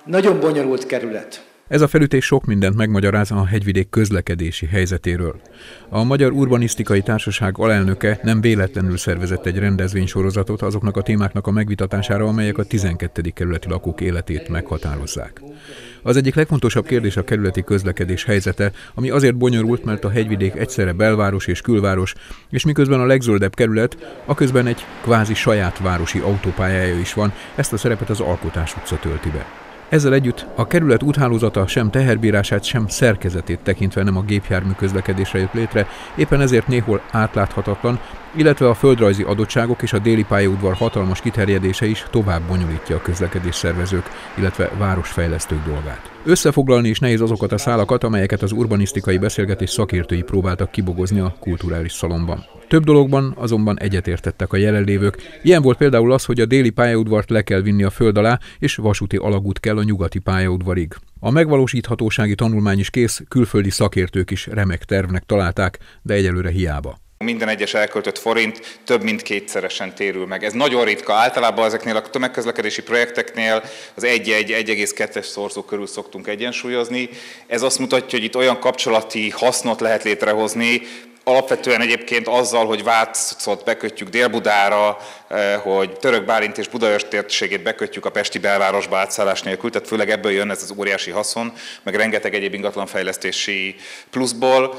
nagyon bonyolult kerület. Ez a felütés sok mindent megmagyaráz a hegyvidék közlekedési helyzetéről. A Magyar Urbanisztikai Társaság alelnöke nem véletlenül szervezett egy rendezvénysorozatot azoknak a témáknak a megvitatására, amelyek a 12. kerületi lakók életét meghatározzák. Az egyik legfontosabb kérdés a kerületi közlekedés helyzete, ami azért bonyolult, mert a hegyvidék egyszerre belváros és külváros, és miközben a legzöldebb kerület, aközben egy kvázi saját városi autópályája is van, ezt a szerepet az Alkotás utca tölti be. Ezzel együtt a kerület úthálózata sem teherbírását, sem szerkezetét tekintve nem a gépjármű közlekedésre jött létre, éppen ezért néhol átláthatatlan, illetve a földrajzi adottságok és a déli pályaudvar hatalmas kiterjedése is tovább bonyolítja a közlekedésszervezők, illetve városfejlesztők dolgát. Összefoglalni is nehéz azokat a szálakat, amelyeket az urbanisztikai beszélgetés szakértői próbáltak kibogozni a kulturális szalonban. Több dologban azonban egyetértettek a jelenlévők. Ilyen volt például az, hogy a déli pályaudvart le kell vinni a föld alá, és vasúti alagút kell a nyugati pályaudvarig. A megvalósíthatósági tanulmány is kész, külföldi szakértők is remek tervnek találták, de egyelőre hiába. Minden egyes elköltött forint több mint kétszeresen térül meg. Ez nagyon ritka. Általában ezeknél a tömegközlekedési projekteknél az 1,2-es szorzó körül szoktunk egyensúlyozni. Ez azt mutatja, hogy itt olyan kapcsolati hasznot lehet létrehozni, alapvetően egyébként azzal, hogy Vácot bekötjük Dél-Budára, hogy Török Bálint és Budaörs térségét bekötjük a pesti belvárosba átszállás nélkül, tehát főleg ebből jön ez az óriási haszon, meg rengeteg egyéb ingatlanfejlesztési pluszból,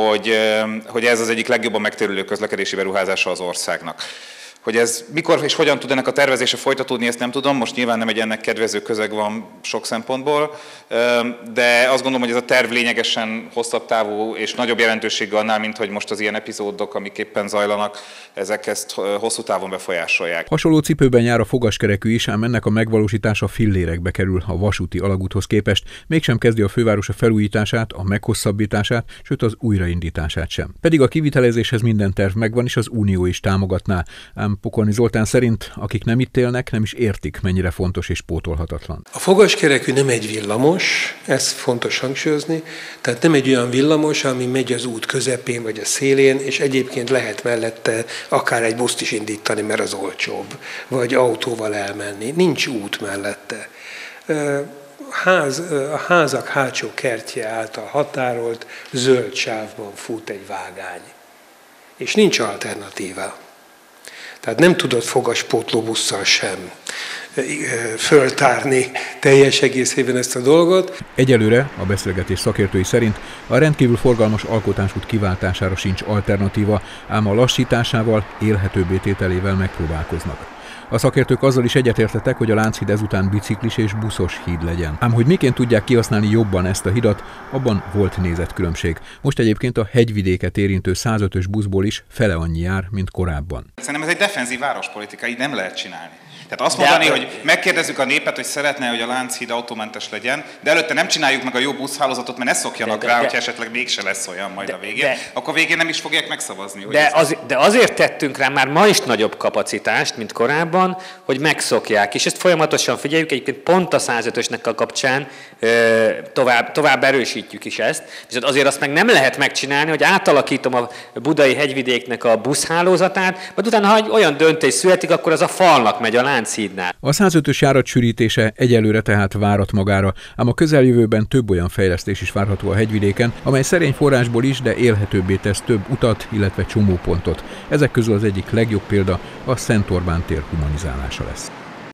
hogy ez az egyik legjobban megtérülő közlekedési beruházása az országnak. Hogy ez mikor és hogyan tud ennek a tervezése folytatódni, ezt nem tudom, most nyilván nem egy ennek kedvező közeg van sok szempontból, de azt gondolom, hogy ez a terv lényegesen hosszabb távú és nagyobb jelentőséggel annál, mint hogy most az ilyen epizódok, amik éppen zajlanak, ezek ezt hosszú távon befolyásolják. Hasonló cipőben jár a fogaskerekű is, ám ennek a megvalósítása fillérekbe kerül a vasúti alagúthoz képest, mégsem kezdi a főváros a felújítását, a meghosszabbítását, sőt az újraindítását sem. Pedig a kivitelezéshez minden terv megvan, és az Unió is támogatná. Pokorni Zoltán szerint, akik nem itt élnek, nem is értik, mennyire fontos és pótolhatatlan. A fogaskerekű nem egy villamos, ez fontos hangsúlyozni, tehát nem egy olyan villamos, ami megy az út közepén vagy a szélén, és egyébként lehet mellette akár egy buszt is indítani, mert az olcsóbb, vagy autóval elmenni. Nincs út mellette. A házak hátsó kertje által határolt zöld sávban fut egy vágány, és nincs alternatíva. Tehát nem tudod fogaspótlóbusszal sem föltárni teljes egészében ezt a dolgot. Egyelőre a beszélgetés szakértői szerint a rendkívül forgalmas Alkotásút kiváltására sincs alternatíva, ám a lassításával, élhetőbbé tételével megpróbálkoznak. A szakértők azzal is egyetértettek, hogy a Lánchíd ezután biciklis és buszos híd legyen. Ám hogy miként tudják kihasználni jobban ezt a hidat, abban volt nézetkülönbség. Most egyébként a hegyvidéket érintő 105-ös buszból is fele annyi jár, mint korábban. Szerintem ez egy defenzív várospolitika, így nem lehet csinálni. Tehát azt mondani, hogy megkérdezzük a népet, hogy szeretne, hogy a Lánchíd autómentes legyen, de előtte nem csináljuk meg a jó buszhálózatot, mert ne szokjanak rá, hogyha esetleg mégse lesz olyan majd a végén, akkor végén nem is fogják megszavazni. De azért tettünk rá már ma is nagyobb kapacitást, mint korábban, hogy megszokják. És ezt folyamatosan figyeljük, egyébként pont a 105-ösnek a kapcsán tovább erősítjük is ezt. Viszont azért azt meg nem lehet megcsinálni, hogy átalakítom a budai hegyvidéknek a buszhálózatát, majd utána, ha egy olyan döntés születik, akkor az a falnak megy a Lánchídnál. A 105-ös járat sűrítése egyelőre tehát várat magára, ám a közeljövőben több olyan fejlesztés is várható a hegyvidéken, amely szerény forrásból is, de élhetőbbé tesz több utat, illetve csomópontot. Ezek közül az egyik legjobb példa a Szent Orbán tér humanizálása lesz.